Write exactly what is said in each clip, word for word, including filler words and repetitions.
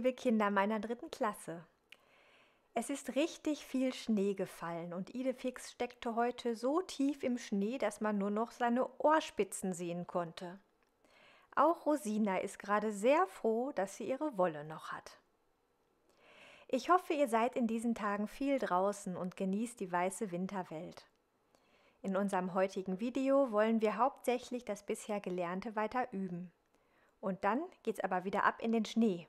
liebe Kinder meiner dritten Klasse. Es ist richtig viel Schnee gefallen und Idefix steckte heute so tief im Schnee, dass man nur noch seine Ohrspitzen sehen konnte. Auch Rosina ist gerade sehr froh, dass sie ihre Wolle noch hat. Ich hoffe, ihr seid in diesen Tagen viel draußen und genießt die weiße Winterwelt. In unserem heutigen Video wollen wir hauptsächlich das bisher Gelernte weiter üben. Und dann geht's aber wieder ab in den Schnee.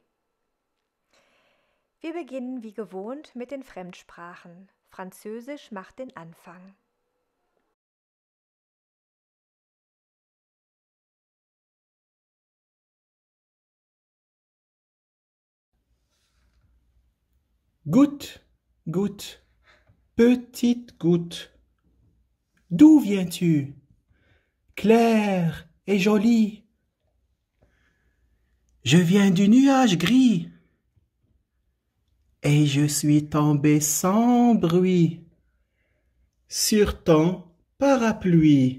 Wir beginnen wie gewohnt mit den Fremdsprachen. Französisch macht den Anfang. Goutte, goutte, petite goutte, d'où viens-tu? Claire et jolie. Je viens du nuage gris, et je suis tombé sans bruit sur ton parapluie.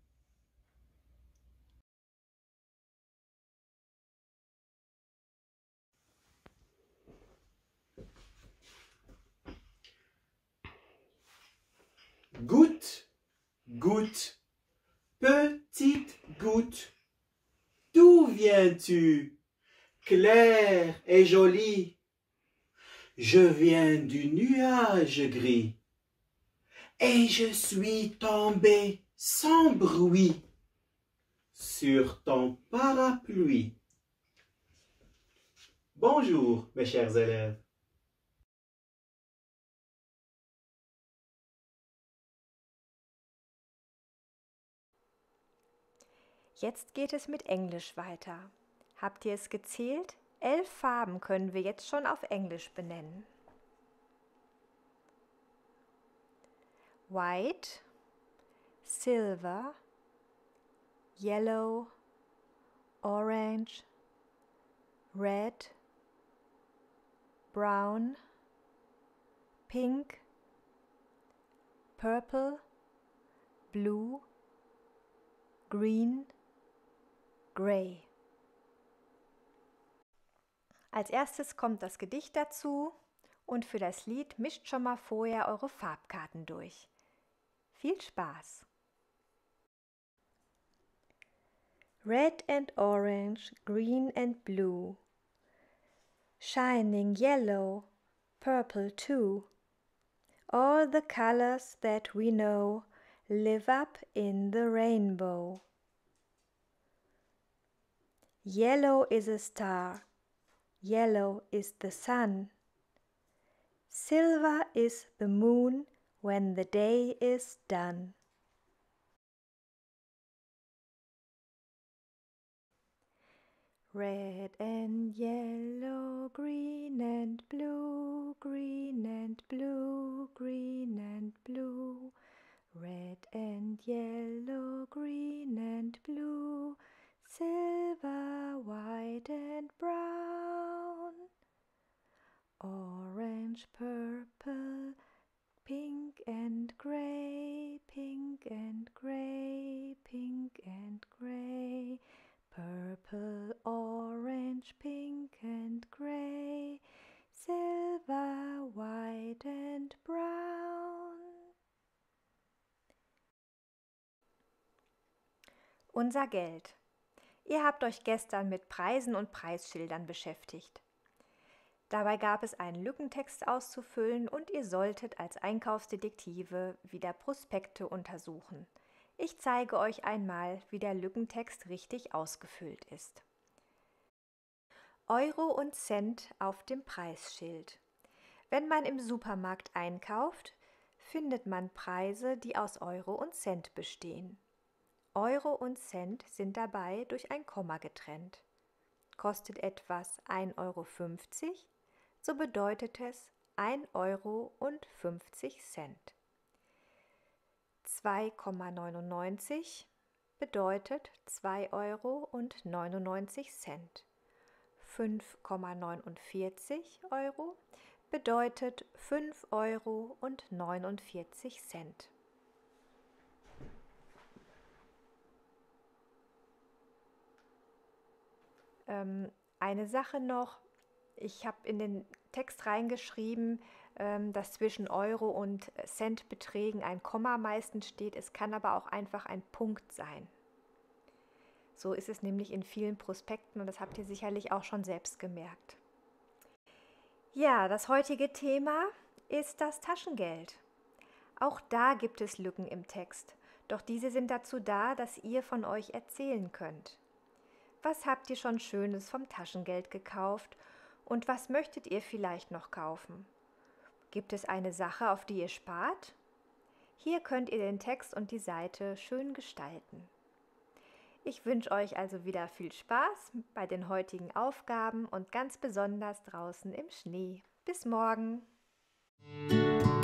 Goutte, goutte, petite goutte, d'où viens-tu? Claire et jolie. Je viens du nuage gris, et je suis tombé sans bruit sur ton parapluie. Bonjour, mes chers élèves. Jetzt geht es mit Englisch weiter. Habt ihr es gezählt? Elf Farben können wir jetzt schon auf Englisch benennen. White, silver, yellow, orange, red, brown, pink, purple, blue, green, gray. Als erstes kommt das Gedicht dazu und für das Lied mischt schon mal vorher eure Farbkarten durch. Viel Spaß! Red and orange, green and blue, shining yellow, purple too. All the colors that we know live up in the rainbow. Yellow is a star, yellow is the sun. Silver is the moon when the day is done. Red and yellow, green and blue, green and blue, green and blue. Red and yellow, green and blue, silver, white and brown. Orange, purple, pink and gray, pink and gray, pink and gray. Purple, orange, pink and gray, silver, white and brown. Unser Geld. Ihr habt euch gestern mit Preisen und Preisschildern beschäftigt. Dabei gab es einen Lückentext auszufüllen und ihr solltet als Einkaufsdetektive wieder Prospekte untersuchen. Ich zeige euch einmal, wie der Lückentext richtig ausgefüllt ist. Euro und Cent auf dem Preisschild. Wenn man im Supermarkt einkauft, findet man Preise, die aus Euro und Cent bestehen. Euro und Cent sind dabei durch ein Komma getrennt. Kostet etwas ein Euro fünfzig, so bedeutet es ein Euro und fünfzig Cent. zwei Komma neunundneunzig bedeutet zwei Euro und neunundneunzig Cent. fünf Komma neunundvierzig Euro bedeutet fünf Euro und neunundvierzig Cent. Ähm, eine Sache noch, Ich habe in den Text reingeschrieben, ähm, dass zwischen Euro und Centbeträgen ein Komma meistens steht. Es kann aber auch einfach ein Punkt sein. So ist es nämlich in vielen Prospekten und das habt ihr sicherlich auch schon selbst gemerkt. Ja, das heutige Thema ist das Taschengeld. Auch da gibt es Lücken im Text, doch diese sind dazu da, dass ihr von euch erzählen könnt. Was habt ihr schon Schönes vom Taschengeld gekauft und was möchtet ihr vielleicht noch kaufen? Gibt es eine Sache, auf die ihr spart? Hier könnt ihr den Text und die Seite schön gestalten. Ich wünsche euch also wieder viel Spaß bei den heutigen Aufgaben und ganz besonders draußen im Schnee. Bis morgen!